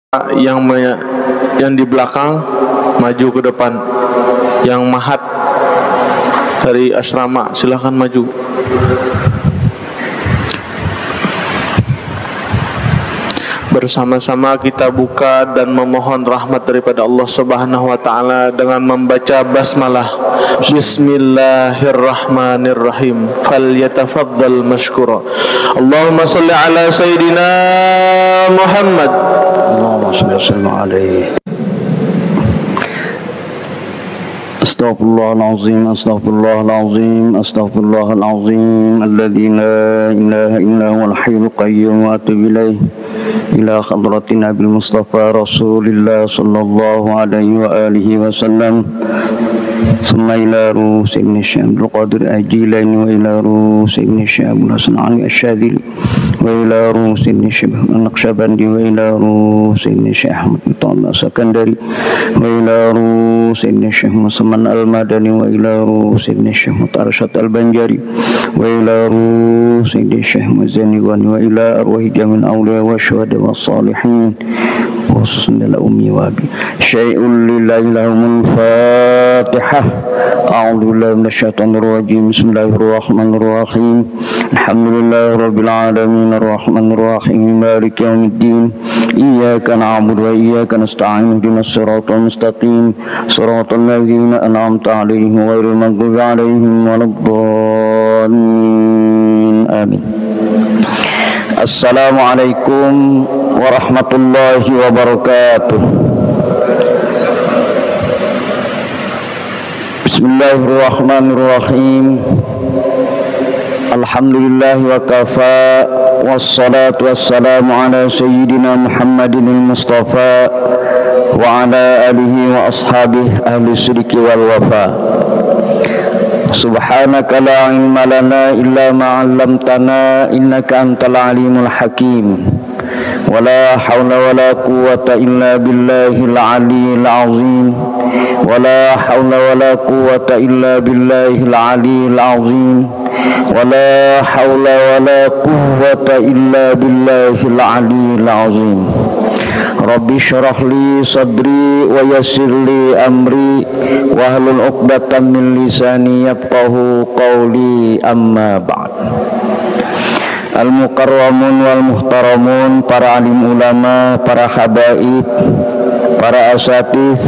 yang di belakang maju ke depan, yang mahat dari asrama silahkan maju. Bersama-sama kita buka dan memohon rahmat daripada Allah Subhanahu wa taala dengan membaca basmalah. Bismillahirrahmanirrahim. Falyatafaddal mashkura. Allahumma shalli ala sayidina Muhammad. Allahumma shalli alaihi. Astaghfirullahalazim, astaghfirullahalazim, astaghfirullahalazim, alladzi la ilaha illa huwal hayyul qayyum wa atubu ilaih. Ila hadratin Nabil Mustafa Rasulillah sallallahu alaihi wa alihi wasallam. Summa ila rusi ibn Syabul Qadir Ajilani wa ila rusi ibn Syabul Hasanani Asyadili wa ila rusi ibn Syabul Naqsyabandi wa ila rusi ibn Syahmud Ta'ala Sakandari wa ila rusi ibn Syahmud Saman Al-Madani wa ila rusi ibn Syahmud Arsyad Al-Banjari wa ila rusi ibn Syahmud Zaniwani wa ila arwahi jamin awliya wa syuhada wa salihin khususnya la ummi wa abi syai'un lillahi lahumul fatihah. A'udzu billahi minasyaitonir rajim. Bismillahirrahmanirrahim. Alhamdulillahi rabbil alamin arrahmanir rahim maliki yaumiddin. Iyyaka na'budu wa iyyaka nasta'in ihdinas siratal mustaqim siratal ladzina an'amta 'alaihim ghairil maghdubi 'alaihim waladdallin. Amin. Assalamualaikum warahmatullahi wabarakatuh. Bismillahirrahmanirrahim. Alhamdulillah wa kafa, wassalatu wassalamu ala sayyidina Muhammadin al-Mustafa wa ala alihi wa ashabihi ahli sidqi wal wafa. Subhanaka la ilma lana illa ma 'allamtana innaka antal alimul hakim. Wala hawla wala quwwata illa billahil aliyyil azim. Wala hawla wala quwwata illa billahil aliyyil azim. Wala hawla wala quwwata illa billahil aliyyil azim. Rabbi syrah li sadri wa yassir li amri wahlul 'uqdatam min lisani yafqahu qawli, amma ba'd. Al-mukarramun wal muhtaramun, para alim ulama, para habaib, para asatis,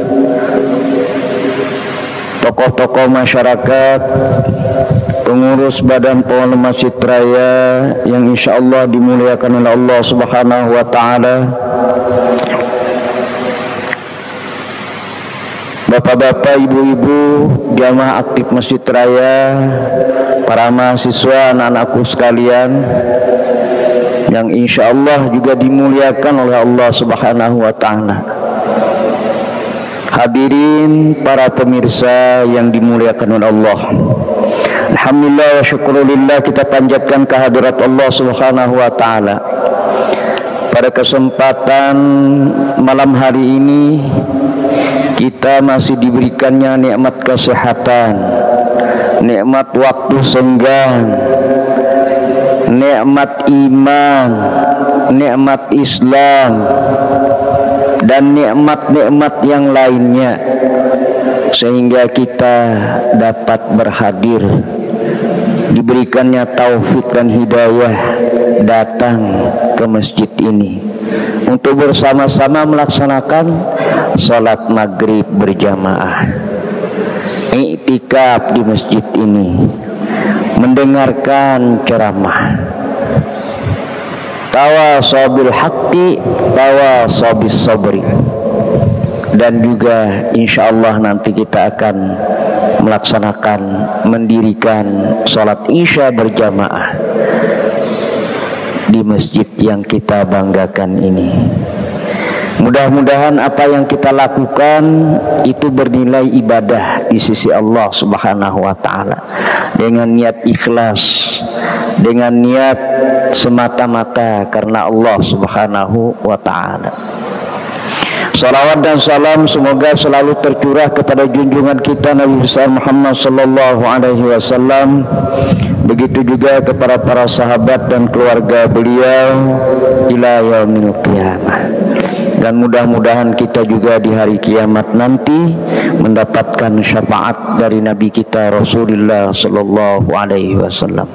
tokoh-tokoh masyarakat, pengurus Badan Pengelola Masjid Raya yang insyaallah dimuliakan oleh Allah Subhanahu wa taala, bapak-bapak, ibu-ibu, jamaah aktif Masjid Raya, para mahasiswa, anak-anakku sekalian yang insyaallah juga dimuliakan oleh Allah Subhanahu wa taala. Hadirin para pemirsa yang dimuliakan oleh Allah. Alhamdulillah wa syukurillah, kita panjatkan kehadirat Allah Subhanahu wa taala. Pada kesempatan malam hari ini kita masih diberikannya nikmat kesehatan, nikmat waktu senggang, nikmat iman, nikmat Islam, dan nikmat-nikmat yang lainnya, sehingga kita dapat berhadir, diberikannya taufik dan hidayah datang ke masjid ini untuk bersama-sama melaksanakan salat maghrib berjamaah, iktikaf di masjid ini, mendengarkan ceramah, tawasabil haqqi tawasabis sabri, dan juga insyaallah nanti kita akan melaksanakan mendirikan salat isya berjamaah di masjid yang kita banggakan ini. Mudah-mudahan apa yang kita lakukan itu bernilai ibadah di sisi Allah Subhanahu wa taala, dengan niat ikhlas, dengan niat semata-mata karena Allah Subhanahu wa taala. Salawat dan salam semoga selalu tercurah kepada junjungan kita Nabi besar Muhammad sallallahu alaihi wasallam. Begitu juga kepada para sahabat dan keluarga beliau ila yaumil qiyamah. dan mudah-mudahan kita juga di hari kiamat nanti mendapatkan syafaat dari Nabi kita Rasulullah sallallahu alaihi wasallam.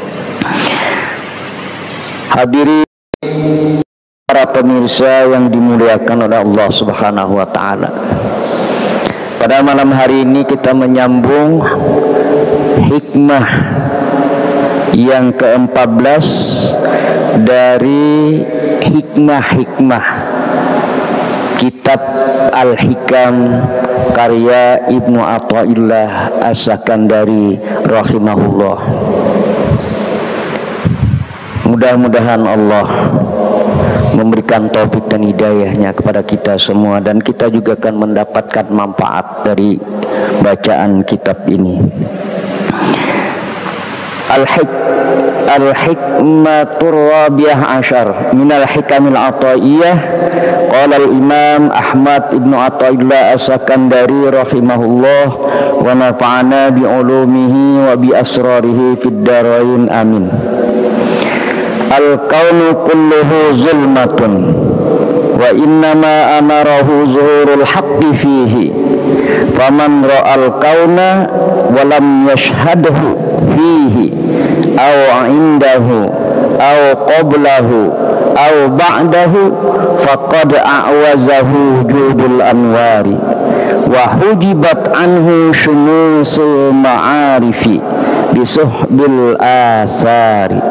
Hadirin para pemirsa yang dimuliakan oleh Allah Subhanahu wa taala. Pada malam hari ini kita menyambung hikmah yang ke-14 dari hikmah-hikmah kitab Al-Hikam karya Ibnu Athaillah As-Sakandari rahimahullah. Mudah-mudahan Allah memberikan taufik dan hidayahnya kepada kita semua, dan kita juga akan mendapatkan manfaat dari bacaan kitab ini. Al-hikmatur rabi'ah asyar minal hikamil ataiyah. Qala al-imam Ahmad ibnu Athaillah As-Sakandari rahimahullah wa nafa'ana bi ulumihi wa bi asrarihi fid darain amin. Al-kaunu kulluhu zulmatun wa innama amarahu zuhurul haqqi fihi faman ra'al kauna wa lam yashhadhu fihi aw indahu aw qablahu aw ba'dahu faqad a'wazahu wujudul anwari wa hujibat anhu syumusul ma'arifi bisuhbil asari.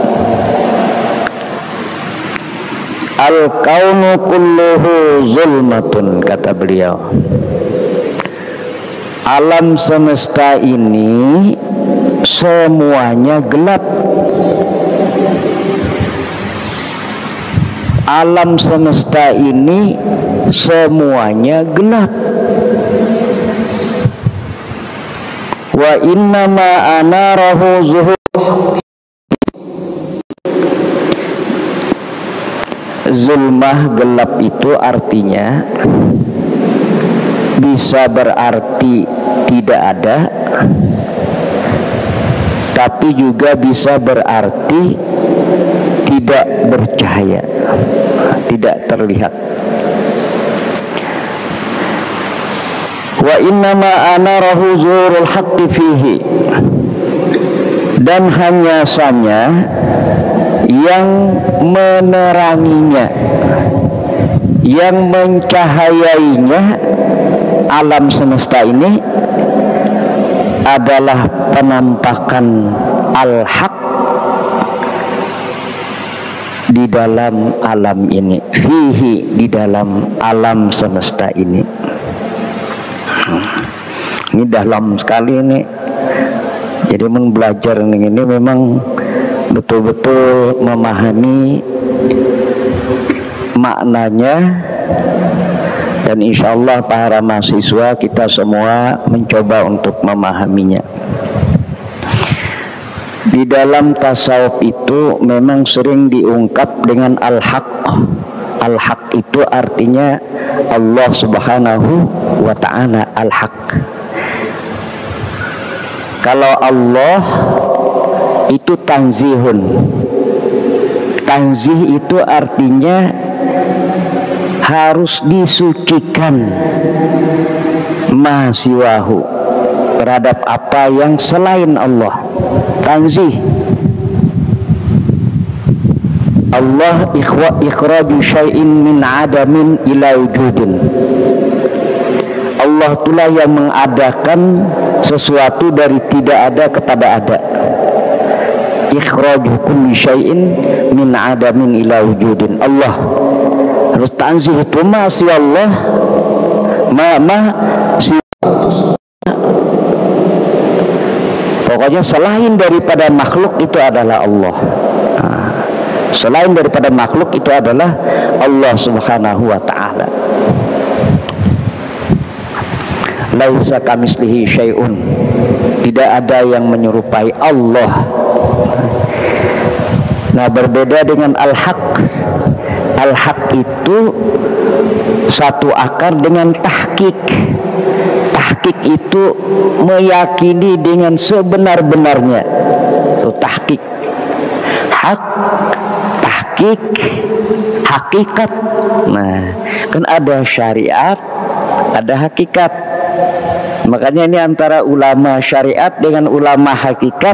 Al-kaunu kulluhu zulmatun, kata beliau. Alam semesta ini semuanya gelap. Alam semesta ini semuanya gelap. Wa innama anarahu zuhur. Zulmah, gelap itu artinya bisa berarti tidak ada, tapi juga bisa berarti tidak bercahaya, tidak terlihat. Wa innama anarahu zuhurul haqqi fihi, dan hanya saja yang meneranginya, yang mencahayainya alam semesta ini adalah penampakan al-haq di dalam alam ini, fihi, di dalam alam semesta ini. Ini dalam sekali ini. Jadi belajar ini memang betul-betul memahami maknanya, dan insya Allah para mahasiswa kita semua mencoba untuk memahaminya. Di dalam tasawuf itu memang sering diungkap dengan al-haq. Al-haq itu artinya Allah Subhanahu wa ta'ala, al-haq. Kalau Allah itu tanzihun. Tanzih itu artinya harus disucikan mahasiwahu, terhadap apa yang selain Allah. Tanzih. Allah ikhraju syai'in min adamin ila wujudin. Allah itulah yang mengadakan sesuatu dari tidak ada kepada ada. Ikhraju kulli syai'in min adamin ila wujudin. Allah harus tanzih, itu masih Allah, pokoknya selain daripada makhluk itu adalah Allah. Selain daripada makhluk itu adalah Allah Subhanahu wa ta'ala. Laisa kamislihi syai'un, tidak ada yang menyerupai Allah. Nah, berbeda dengan al-haq. Al-haq itu satu akar dengan tahqiq. Tahqiq itu meyakini dengan sebenar-benarnya. Itu tahqiq. Hak, tahqiq. hakikat. Nah, kan ada syariat, ada hakikat. Makanya ini antara ulama syariat dengan ulama hakikat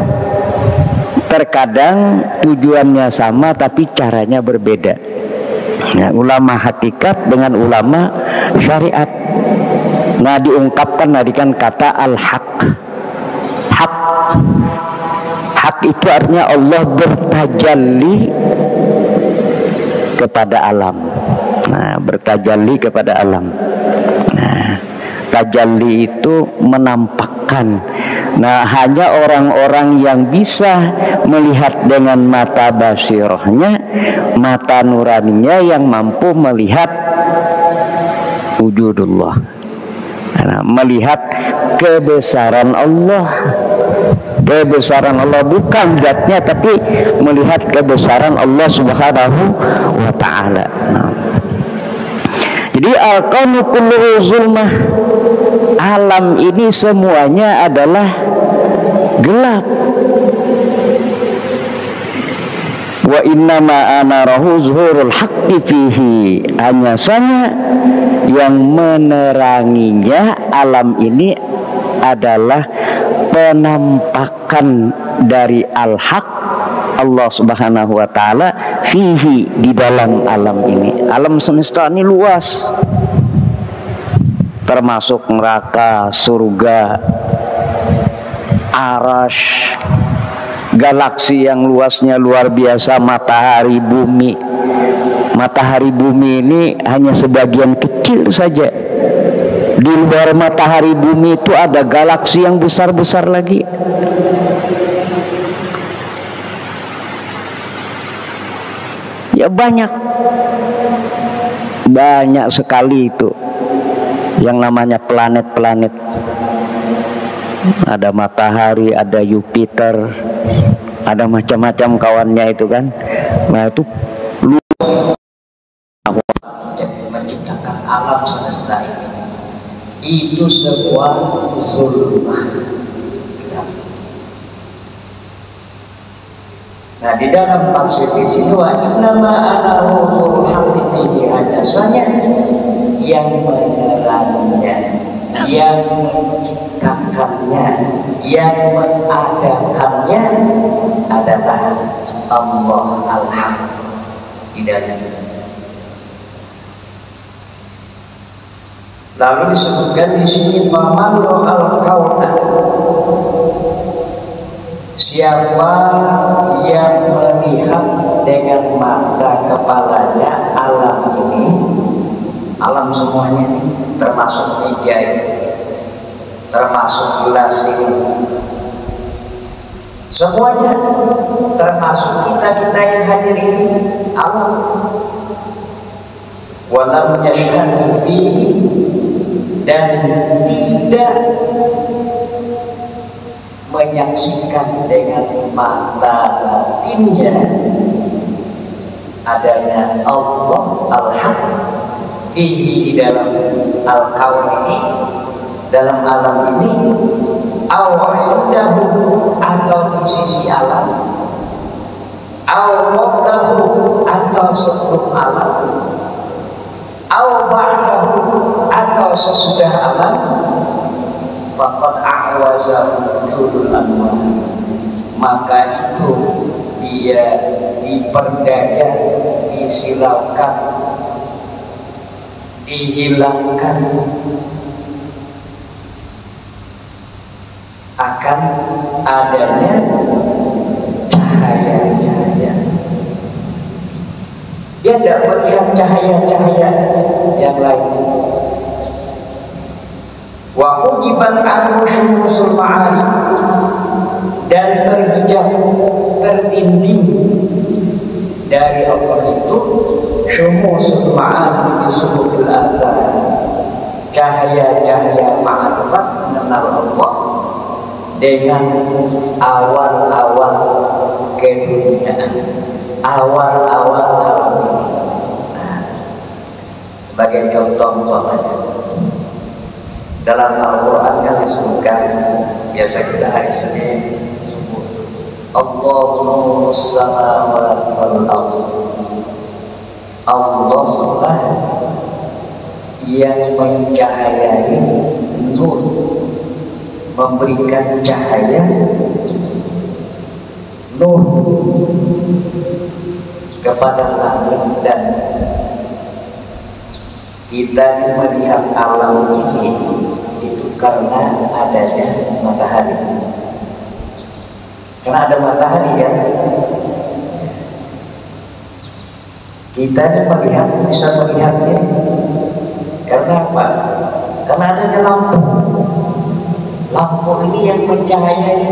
terkadang tujuannya sama tapi caranya berbeda. Nah, ulama hakikat dengan ulama syariat. Nah, diungkapkan tadi kan kata al-haq. Hak. Hak itu artinya Allah bertajalli kepada alam. Nah, bertajalli kepada alam. Nah, tajalli itu menampakkan. Nah, hanya orang-orang yang bisa melihat dengan mata basirahnya, mata nuraninya yang mampu melihat wujudullah. Nah, melihat kebesaran Allah. Kebesaran Allah bukan zatnya, tapi melihat kebesaran Allah Subhanahu wa ta'ala. Nah, jadi al-kaunu kulluhu zulmah. Alam ini semuanya adalah gelap. Wa innama anarahu zuhurul haqqi fihi. Hanya saja yang meneranginya alam ini adalah penampakan dari al-haq Allah Subhanahu wa ta'ala fihi, di dalam alam ini. Alam semesta ini luas, termasuk neraka, surga, arash, galaksi yang luasnya luar biasa, matahari, bumi. Matahari, bumi ini hanya sebagian kecil saja. Di luar matahari, bumi itu ada galaksi yang besar-besar lagi. Ya banyak sekali itu yang namanya planet-planet. Ada matahari, ada Jupiter, ada macam-macam kawannya itu kan. Nah, itu menciptakan alam semesta ini itu sebuah zulmah. Nah, di dalam tafsir di sini wa innama ana huzul haqqi fihi, hanya yang meneranginya, yang menciptakannya, yang mengadakannya adalah Allah al-Haq. Tidak ada. Lalu disebutkan di sini faman ra'al kauna, siapa yang melihat dengan mata kepalanya alam ini, alam semuanya ini, termasuk meja ini, termasuk gelas ini, semuanya, termasuk kita yang hadir ini, alam. Walam yashhadu fihi, dan tidak menyaksikan dengan mata batinnya adanya Allah al-Haq fihi, di dalam al-kaun ini, dalam alam ini, aw-indahu, atau di sisi alam, aw-qablahu, atau sebelum alam, aw-ba'dahu, atau sesudah alam, faqad a'waza wujudul anwar, maka itu dia diperdaya, disilaukan, dihilangkan akan adanya cahaya-cahaya. Dia tidak melihat cahaya-cahaya yang lain. Wa hujibat anhu syumusul ma'arif, dan terhijab, tertinding dari Allah itu syumusul ma'arif bisuhufil azhar, cahaya-cahaya ma'rifat mengenal Allah dengan awal-awal keduniaan, awal-awal alam ini. Nah, sebagai contoh umpamanya, dalam Al-Quran kan disebutkan, biasa kita hari Senin subuh Allahu nurus samawati wal ardh. Allah lah yang mencahayai nur, memberikan cahaya nur kepada langit dan kita melihat alam ini itu karena adanya matahari. Karena ada matahari kan, kita melihat bisa melihatnya. Karena apa? Karena adanya lampu. Lampu ini yang mencahayai.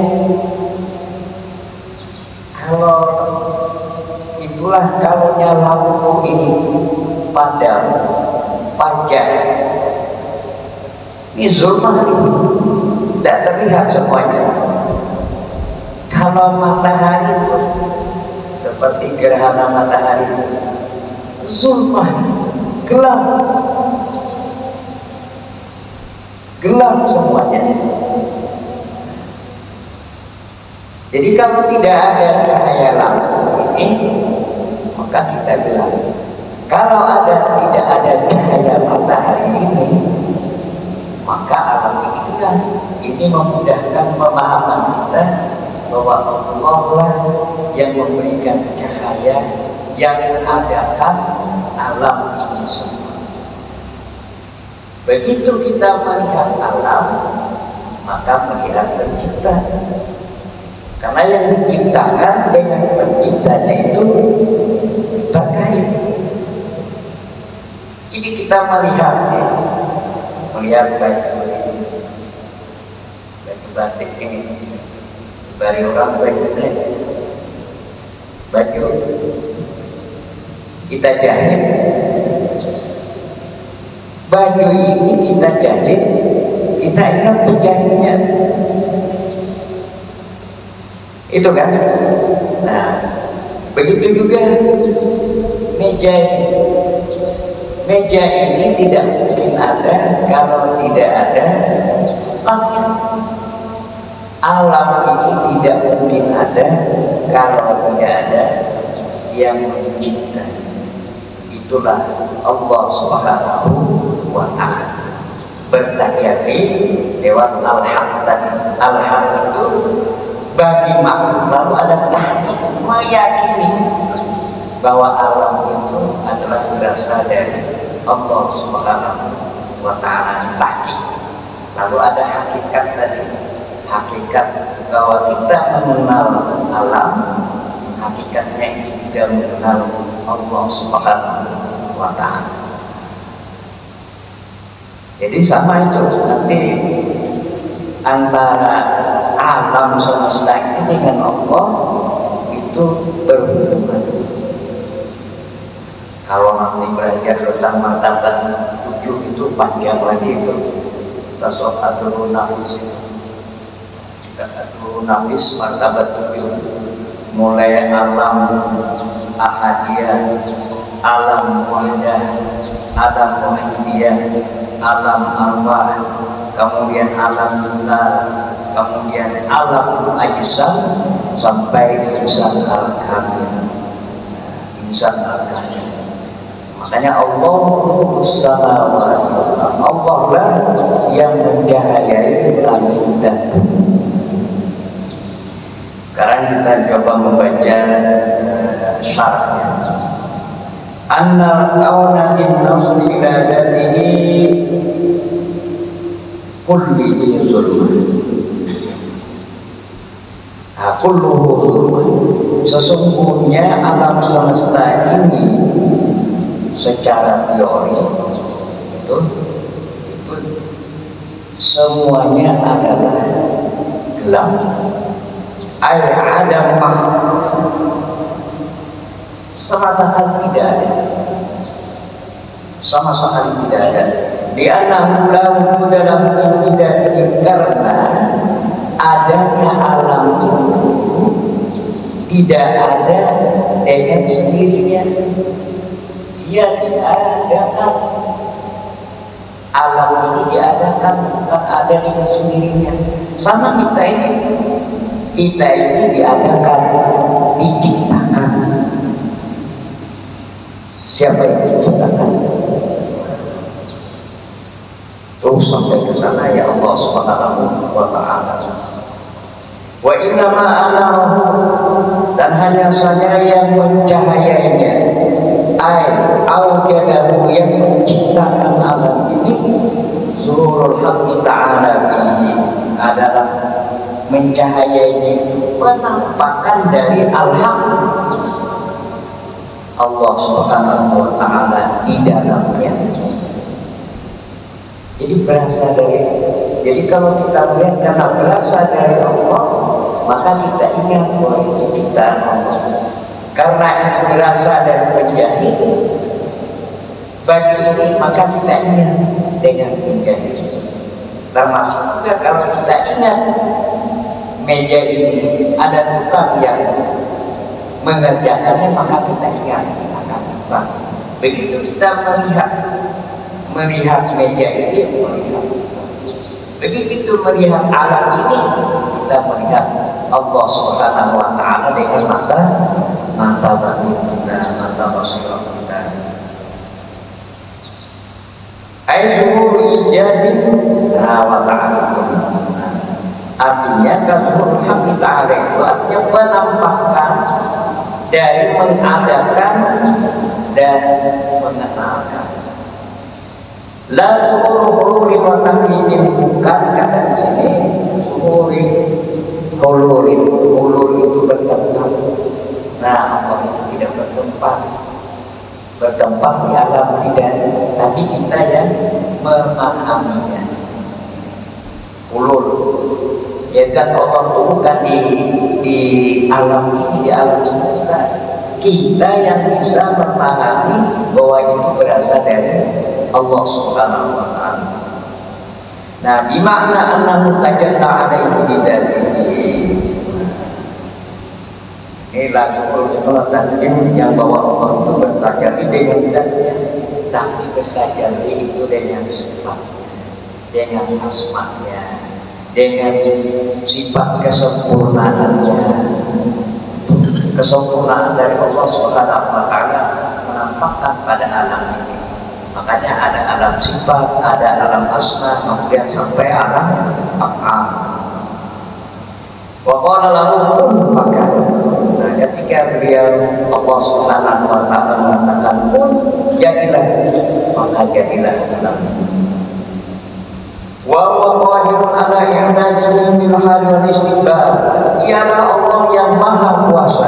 Kalau itulah kalaunya lampu ini padam, pajak, ini zulmah nih, tidak terlihat semuanya. Kalau matahari itu seperti gerhana matahari, zulmah, gelap, gelap semuanya. Jadi kalau tidak ada cahaya lampu ini, maka kita gelap. Kalau tidak ada cahaya matahari ini, maka alam ini gelap. Ini memudahkan pemahaman kita bahwa Allah lah yang memberikan cahaya, yang mengadakan alam ini semua. Begitu kita melihat alam, maka melihat pencipta. Karena yang diciptakan dengan penciptanya itu terkait. Ini kita melihat baju ini, baju batik ini, dari orang baju kita jahit. Baju ini kita jahit, kita ingat penjahitnya. Itu kan. Nah, begitu juga meja ini. Meja ini tidak mungkin ada kalau tidak ada tempatnya. Alam ini tidak mungkin ada kalau tidak ada yang mencipta. Itulah Allah Subhanahu wa ta'ala bertajalli lewat al-haq tadi. Al-haq itu bagi makhluk, lalu ada tahqiq, meyakini bahwa alam itu adalah berasal dari Allah Subhanahu wa ta'ala. Tahqiq. Lalu ada hakikat tadi, hakikat bahwa kita mengenal alam, hakikatnya kita mengenal Allah Subhanahu wa ta'ala. Jadi sama itu nanti antara alam semesta ini dengan Allah itu berhubungan. Kalau nanti belajar tentang martabat 7 itu panjang lagi itu. Tasawwuful nafis itu. Kita atur nafis martabat 7. Mulai alam ahadiyah, alam wahdah, alam wahidiyah, alam arwah, kemudian alam besar, kemudian alam ajsam sampai insan al-kamil. Insan al-kamil. Makanya Allah samawati, Allah lah yang mencahayai langit dan bumi. Sekarang kita coba membaca syarahnya. Anna kauna an-nasri ila dzatihi kullihi zulman. Kulluhu zulman. Sesungguhnya alam semesta ini secara teori itu semuanya adalah gelap. Ada semata tidak ada, sama sekali tidak ada. Di annahu la wujuda lahu bidatihi, karena adanya alam itu tidak ada dengan sendirinya. Dia diadakan, alam ini diadakan, bukan ada dengan sendirinya. Sama kita ini, Kita ini diadakan, diciptakan. Siapa yang menciptakan? Terus sampai ke sana ya Allah Subhanahu wa ta'ala. Wa innama ana, dan hanya saja yang mencahayainya, aujadahu, yang menciptakan alam ini, zuhurul haqqi ta'ala fihi, adalah mencahayainya, penampakan dari al-haq, Allah Subhanahu wa ta'ala di dalamnya. Jadi berasal dari, jadi kalau kita melihat karena berasal dari Allah, maka kita ingat bahwa itu ciptaan Allah. Karena ini berasal dari penjahit, bagi ini maka kita ingat dengan penjahit. Termasuk juga kalau kita ingat meja ini ada tukang yang mengerjakannya, maka kita ingat akan tukang. Begitu kita melihat meja ini, begitu melihat alam ini, kita melihat Allah Subhanahu wa ta'ala dengan mata batin kita, mata basirah kita. Zuhur ijadin wa ta'ala, artinya zuhur haqqi ta'ala itu artinya menampakkan dari mengadakan dan mengenalkan. La zuhuri wa taqimin, bukan kata di sini zuhuri hulurin, hulur itu bertempat. Nah, Allah itu tidak bertempat di alam, tidak, tapi kita yang memahaminya. Hulur, ya kan, Allah itu bukan di alam ini, di alam semesta. Kita yang bisa memahami bahwa itu berasal dari Allah Subhanahu wa ta'ala. Nah, bimakna annahu tajalla alaihi bidzatihi. Ini lagu Al-Fatihah yang bahwa Allah itu bertajalli dengan zatnya, tapi bertajalli itu dengan sifatnya, dengan asma'nya, dengan sifat kesempurnaannya. Kesempurnaan dari Allah Subhanahu wa ta'ala menampakkan pada alam ini. Makanya ada alam sifat, ada alam asma, kemudian sampai alam af'al. Wa qala lahu kun fakun. Nah, ketika beliau Allah Subhanahu wa ta'ala mengatakan kun, jadilah, maka jadilah alam ini. Wa huwa qadirun ala i'dadihi bil hal wal istiqbal. Dialah Allah yang maha kuasa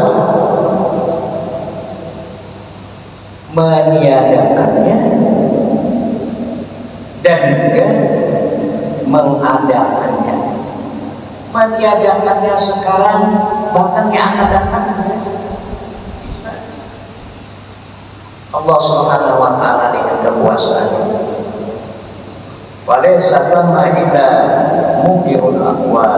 meniadakannya dan juga mengadakannya. Meniadakannya sekarang, bahkan yang akan datang bisa. Allah Subhanahu wa ta'ala dengan kekuasaannya. Walaysa thamma illa mubdi'ul aqwal,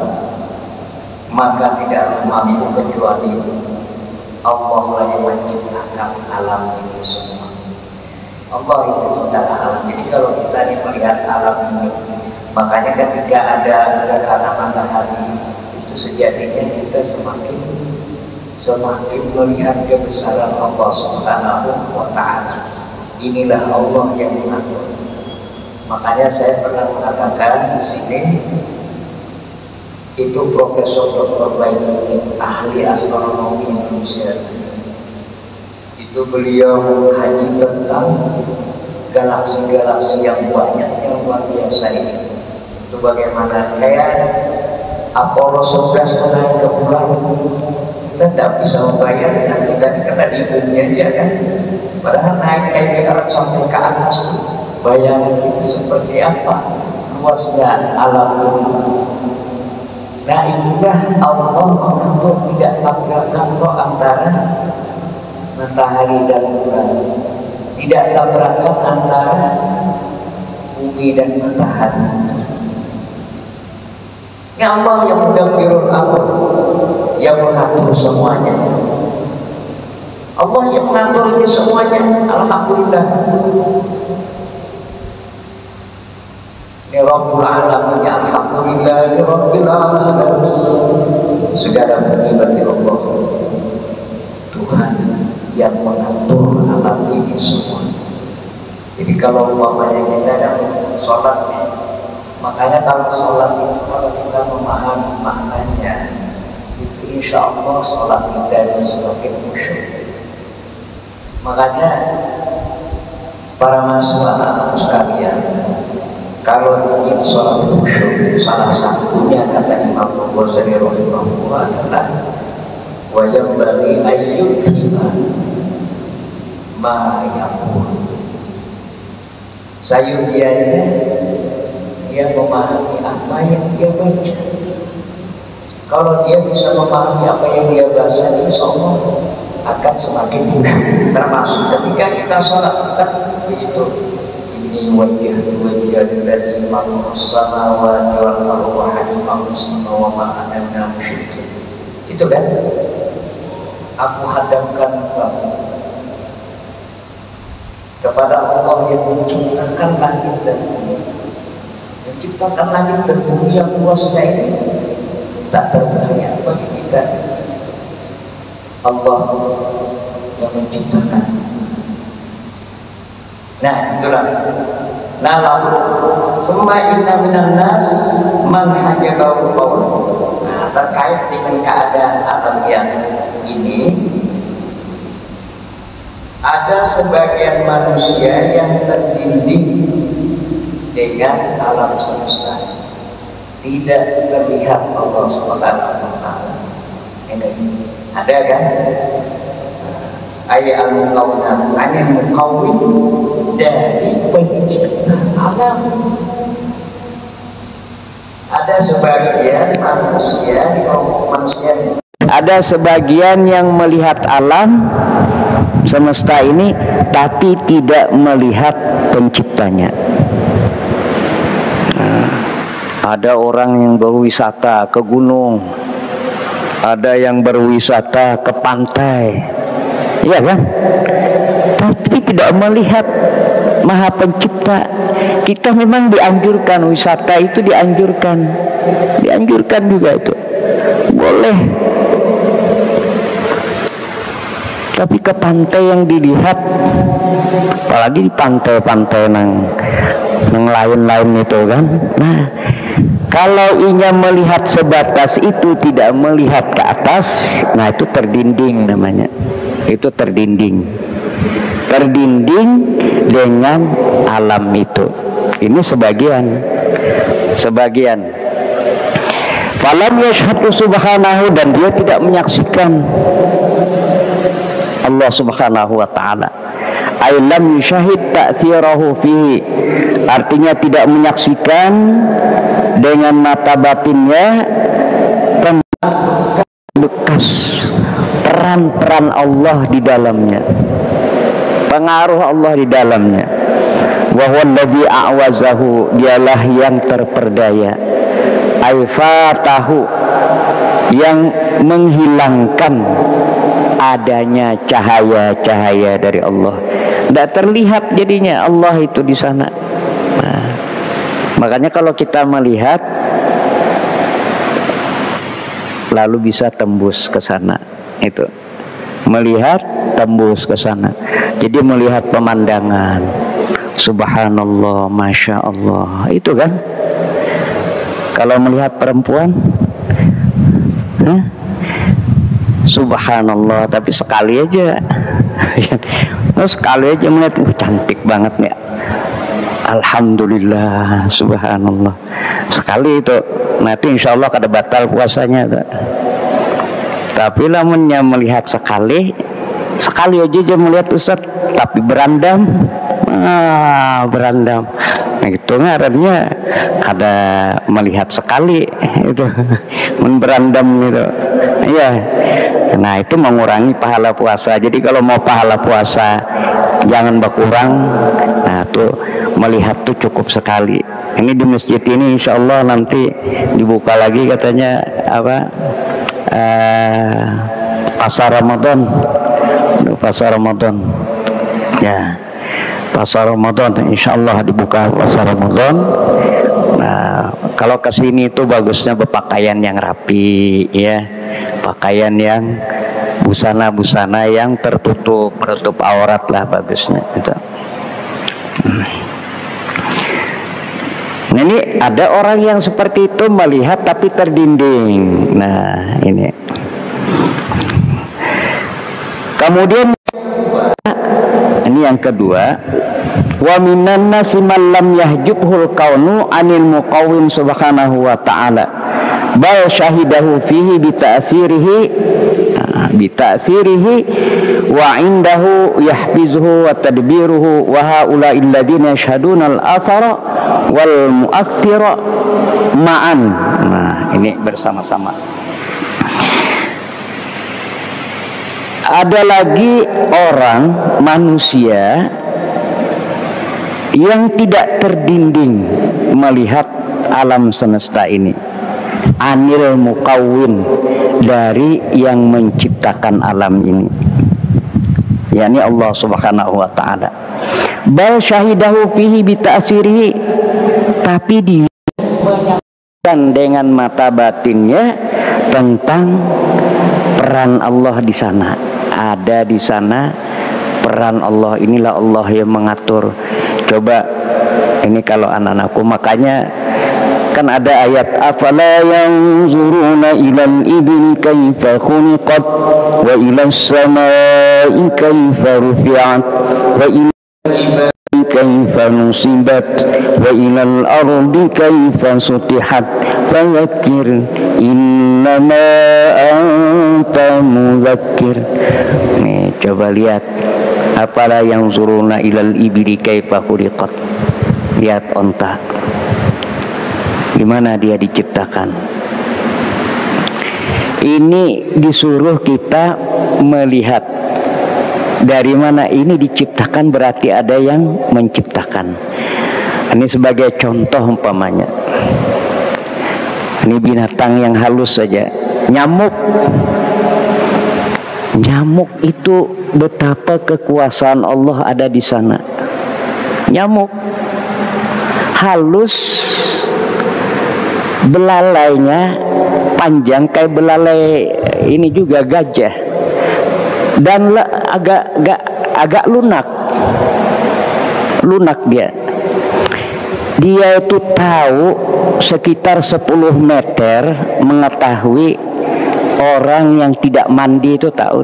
maka tidak mampu kecuali Allah lah yang menciptakan alam ini semua. Allah yang menciptakan alam. Jadi kalau kita melihat alam ini, makanya ketika ada gerhana matahari itu sejatinya kita semakin melihat kebesaran Allah Subhanahu wa ta'ala. Inilah Allah yang mengatur. Makanya saya pernah mengatakan di sini, itu Profesor Dr. Baikuni, ahli astronomi Indonesia, itu beliau mengkaji tentang galaksi-galaksi yang banyak, yang luar biasa ini. Itu bagaimana kayak Apollo 11 menaik ke bulan, kita tidak bisa membayangkan, kita dikena di bumi aja kan, padahal naik kayak sampai ke atas tuh, bayangan kita seperti apa luasnya alam ini. Nah, itulah Allah mengatur, tidak tabrakan kok antara matahari dan bulan, tidak tabrakan antara bumi dan matahari. Ini Allah yang mudabbirul amr, yang mengatur semuanya. Allah yang mengatur ini semuanya. Alhamdulillah. Ini Rabbul Alamin, ya alhamdulillah. Alhamdulillahirabbil alamin. Segala puji bagi Allah, Tuhan yang mengatur alam ini semua. Jadi kalau umpamanya kita ada sholat nih, makanya kalau sholat itu kalau kita memahami maknanya, itu insya Allah sholat kita itu semakin khusyuk. Makanya para mahasiswa anak sekalian, kalau ingin sholat khusyuk, salah satunya kata Imam Al-Ghazali rahimahullah adalah wa yanbaghi ayyufhima ma yaqul. Sayudianya dia memahami apa yang dia baca. Kalau dia bisa memahami apa yang dia baca, insya Allah akan semakin khusyuk. Termasuk ketika kita sholat kan begitu, ini wajjahtu wajhiya lilladzii fatara as-samawati wal arda hanifan muslima wa ma ana minal musyrikin. Itu kan, aku hadapkan engkau kepada Allah yang menciptakan langit dan bumi. Menciptakan langit dan bumi yang luasnya ini tak terbayang bagi kita. Allah yang menciptakan. Nah itulah. Nah lalu summa inna minan nas man hajabahu qaul. Nah terkait dengan keadaan alam yang ini, ada sebagian manusia yang terdinding dengan alam semesta, tidak terlihat Allah Subhanahu wa taala. Ini ada kan? Ayat al-muqawwin, anil muqawwin, dari pencipta alam. Ada sebagian manusia di kelompok manusia ini, ada sebagian yang melihat alam semesta ini tapi tidak melihat penciptanya. Ada orang yang berwisata ke gunung, ada yang berwisata ke pantai, iya kan? Tapi tidak melihat Maha Pencipta. Kita memang dianjurkan wisata itu, dianjurkan juga itu, boleh. Tapi ke pantai yang dilihat, apalagi di pantai-pantai nang lain-lain itu kan. Nah, kalau inya melihat sebatas itu, tidak melihat ke atas, nah itu terdinding namanya. Itu terdinding dengan alam itu. Ini sebagian. Falam yashhadu subhanahu, dan dia tidak menyaksikan Allah Subhanahu wa taala. Ailam syahid ta'thirahu fihi, artinya tidak menyaksikan dengan mata batinnya bekas peran-peran Allah di dalamnya, pengaruh Allah di dalamnya. Wa huwa alladzi a'wazahu, dialah yang terperdaya, aifatahu, yang menghilangkan adanya cahaya-cahaya dari Allah. Tidak terlihat jadinya Allah itu di sana. Nah, makanya kalau kita melihat lalu bisa tembus ke sana, itu melihat tembus ke sana. Jadi melihat pemandangan, subhanallah, masya Allah, itu kan. Kalau melihat perempuan, subhanallah, tapi sekali aja melihat, cantik banget ya, alhamdulillah, subhanallah, sekali itu, nah itu insya Allah kada batal puasanya tuh. Tapi lamunnya melihat sekali aja melihat Ustaz, tapi berandam, nah itu ngarannya kada melihat sekali itu, berandam itu, iya. Nah itu mengurangi pahala puasa. Jadi kalau mau pahala puasa jangan berkurang, nah tuh melihat tuh cukup sekali. Ini di masjid ini insya Allah nanti dibuka lagi katanya apa, pasar Ramadan ya, pasar Ramadan insya Allah dibuka pasar Ramadan. Nah Kalau ke sini itu bagusnya berpakaian yang rapi, ya, pakaian yang busana-busana yang tertutup, menutup aurat lah bagusnya itu. Nah, ini ada orang yang seperti itu melihat tapi terdinding. Nah, ini. Kemudian ini yang kedua, wa minan nasi man lam yahjubhul kaunu anil muqawwin subhanahu wa ta'ala bal syahidahu fihi bita'sirihi wa indahu yahfizuhu wa tadbiruhu wa haula'il ladzina yashhaduna al-athara wal mu'aththira ma'an. Nah, ini bersama-sama. Ada lagi orang manusia yang tidak terdinding melihat alam semesta ini, anil mukawwin, dari yang menciptakan alam ini, yakni Allah subhanahu wa ta'ala. Bal syahidahu fihi bita'sirihi, tapi dia menyaksikan dengan mata batinnya tentang peran Allah di sana. Ada di sana peran Allah, inilah Allah yang mengatur. Coba ini kalau anak-anakku, makanya kan ada ayat afala yanzuruna ilal ibli kaifa khuliqat wa ilas samai kaifa rufi'at wa ilal kaifa nusibat wa ilal ardi kaifa sutihat fadzakir innama anta mudzakir. Nih coba lihat, apalah yang zuruna ilal ibli kaifa khuliqat, lihat onta gimana dia diciptakan. Ini disuruh kita melihat dari mana ini diciptakan, berarti ada yang menciptakan. Ini sebagai contoh umpamanya, ini binatang yang halus saja, nyamuk. Nyamuk itu betapa kekuasaan Allah ada di sana. Nyamuk halus, belalainya panjang kayak belalai ini juga gajah, dan agak lunak dia itu tahu sekitar 10 meter mengetahui orang yang tidak mandi itu, tahu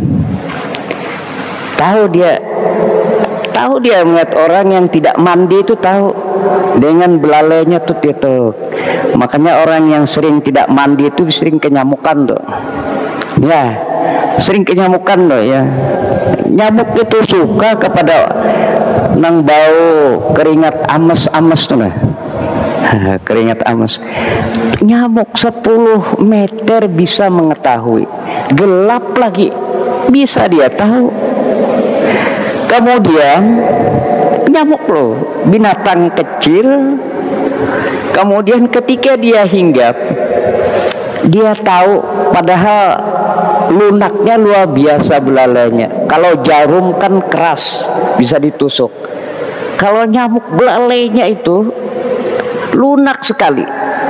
dia melihat orang yang tidak mandi itu, tahu dengan belalainya tuh itu. Makanya orang yang sering tidak mandi itu sering kenyamukan tuh. Ya, sering kenyamukan tuh ya. Nyamuk itu suka kepada nang bau keringat ames tuh nah. Keringat ames. Nyamuk 10 meter bisa mengetahui. Gelap lagi bisa dia tahu. Kemudian nyamuk loh, binatang kecil. Kemudian ketika dia hinggap, dia tahu, padahal lunaknya luar biasa belalainya. Kalau jarum kan keras, bisa ditusuk. Kalau nyamuk belalainya itu lunak sekali.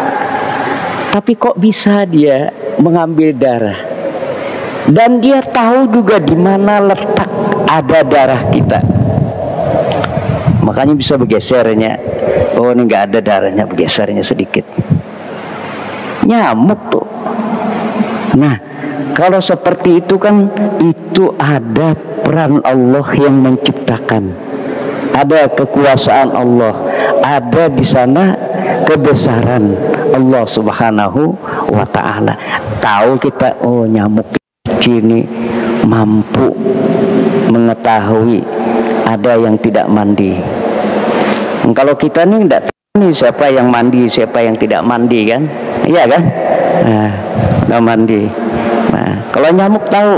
Tapi kok bisa dia mengambil darah? Dan dia tahu juga di mana letak ada darah kita. Makanya bisa bergesernya. Oh, ini nggak ada darahnya, bergesernya sedikit. Nyamuk tuh. Nah, kalau seperti itu kan, itu ada peran Allah yang menciptakan. Ada kekuasaan Allah. Ada di sana kebesaran Allah subhanahu wa ta'ala. Tahu kita, oh nyamuk ini mampu mengetahui ada yang tidak mandi. Kalau kita nih tidak tahu nih siapa yang mandi, siapa yang tidak mandi kan, iya kan? Nah, tidak mandi. Nah, kalau nyamuk tahu.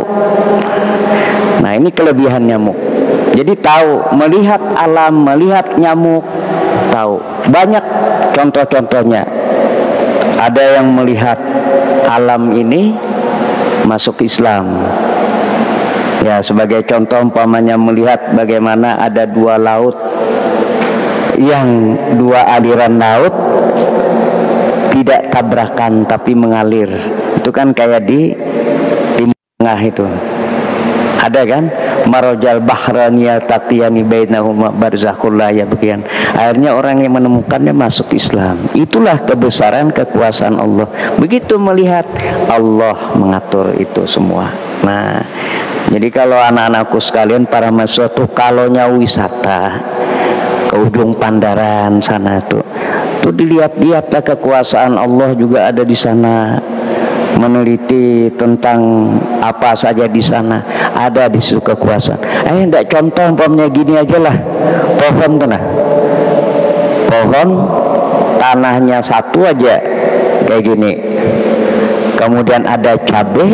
Nah, ini kelebihan nyamuk. Jadi tahu, melihat alam, melihat nyamuk, tahu. Banyak contoh-contohnya. Ada yang melihat alam ini masuk Islam. Ya, sebagai contoh umpamanya melihat bagaimana ada 2 laut, yang 2 aliran laut tidak tabrakan tapi mengalir. Itu kan kayak di tengah itu ada kan, marajal bahrani yaltaqiyani bainahuma barzakhul la yabghiyan. Akhirnya orang yang menemukannya masuk Islam. Itulah kebesaran kekuasaan Allah. Begitu melihat Allah mengatur itu semua. Nah, jadi kalau anak-anakku sekalian para mahasiswa tuh kalaunya wisata ke ujung Pandaran sana tuh dilihat-lihat kekuasaan Allah juga ada di sana. Meneliti tentang apa saja di sana ada di situ kekuasaan. Enggak, contoh umpamanya gini aja lah, pohon tuh nah, pohon tanahnya satu aja kayak gini, kemudian ada cabai,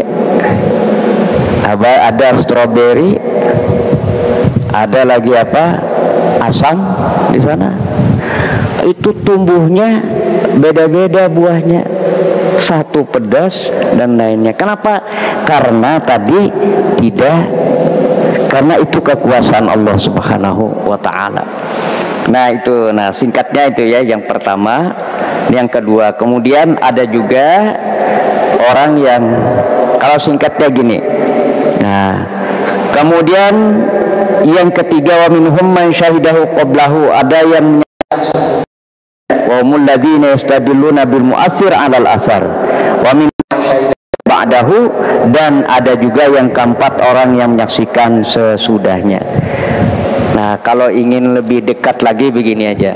ada stroberi, ada lagi apa, asam di sana. Itu tumbuhnya beda-beda buahnya, satu pedas dan lainnya. Kenapa? Karena tadi karena itu kekuasaan Allah Subhanahu wa ta'ala. Nah itu, nah singkatnya itu ya, yang pertama. Yang kedua, kemudian ada juga orang yang kalau singkatnya gini. Nah, kemudian yang ketiga, wa minhum man syahidahu qablahu, ada yang wa humul ladzina yastadilluna bil mu'assir 'alal asar wa min ba'dahu, dan ada juga yang keempat orang yang menyaksikan sesudahnya. Nah, kalau ingin lebih dekat lagi begini aja.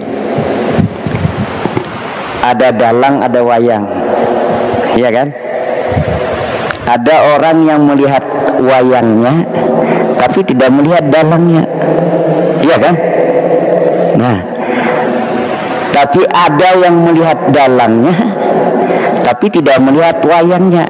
Ada dalang, ada wayang. Iya kan? Ada orang yang melihat wayangnya tapi tidak melihat dalangnya. Iya kan? Nah, tapi ada yang melihat dalangnya tapi tidak melihat wayangnya.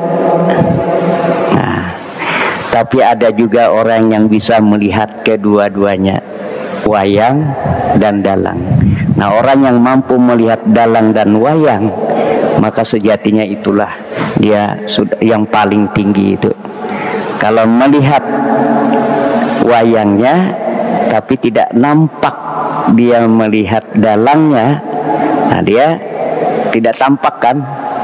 Nah, tapi ada juga orang yang bisa melihat kedua-duanya, wayang dan dalang. Nah, orang yang mampu melihat dalang dan wayang, maka sejatinya itulah dia yang paling tinggi itu. Kalau melihat wayangnya tapi tidak nampak dia melihat dalangnya, nah dia tidak tampak kan.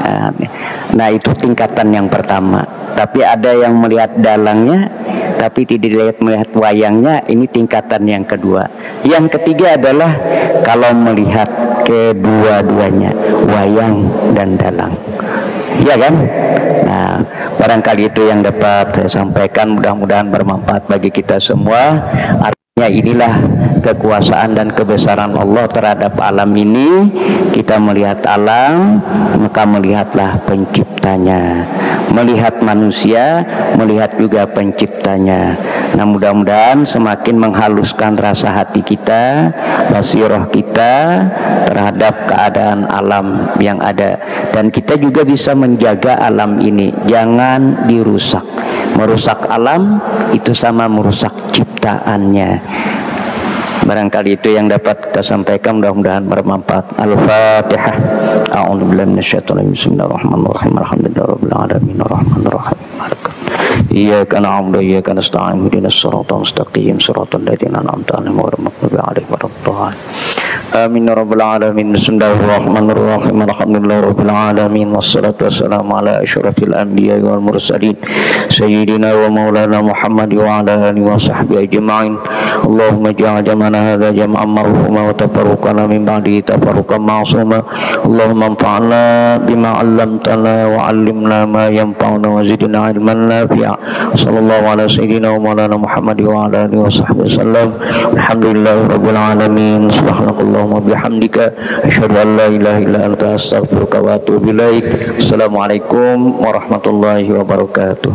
Nah itu tingkatan yang pertama. Tapi ada yang melihat dalangnya tapi tidak melihat wayangnya, ini tingkatan yang kedua. Yang ketiga adalah kalau melihat kedua-duanya, wayang dan dalang. Iya kan? Nah, barangkali itu yang dapat saya sampaikan, mudah-mudahan bermanfaat bagi kita semua. Artinya inilah kekuasaan dan kebesaran Allah terhadap alam ini. Kita melihat alam, maka melihatlah penciptanya. Melihat manusia, melihat juga penciptanya. Nah, mudah-mudahan semakin menghaluskan rasa hati kita, basirah kita terhadap keadaan alam yang ada. Dan kita juga bisa menjaga alam ini, jangan dirusak. Merusak alam itu sama merusak ciptaannya. Barangkali itu yang dapat kita sampaikan, mudah-mudahan bermanfaat. Al-Fatihah. A'udzubillahi minasyaitonir rajim. Bismillahirrahmanirrahim. Alhamdulillahirabbil alamin arrahmanir rahim. Iyyaka na'budu wa iyyaka nasta'in. Ihdinas siratal mustaqim. Siratal ladzina an'amta 'alaihim ghairil maghdubi 'alaihim waladdallin. Amin ya rabbal alamin. Bismillahirrahmanirrahim. Alhamdulillahirabbil alamin. Wassalatu wassalamu ala asyrafil anbiya'i wal mursalin sayyidina wa maulana Muhammad wa ala alihi wa sahbihi ajma'in. Allahumma ja'al jam'ana hadza jam'an marhuma wa tafarruqana min ba'dihi tafarruqan ma'suma. Allahumma anfa'na bima 'allamtana wa 'allimna ma yanfa'una wa zidna 'ilman nafi'a. Sallallahu ala sayyidina wa maulana Muhammad wa ala alihi wa sahbihi wasallam. Alhamdulillahirabbil alamin. Subhanakallahumma bihamdika asyhadu an la ilaha illa anta astaghfiruka wa atubu ilaik. Assalamualaikum warahmatullahi wabarakatuh.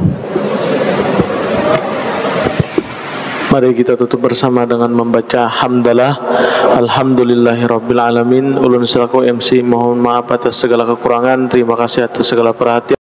Mari kita tutup bersama dengan membaca hamdalah. Alhamdulillahirabbil alamin. Ulun selaku MC mohon maaf atas segala kekurangan. Terima kasih atas segala perhatian.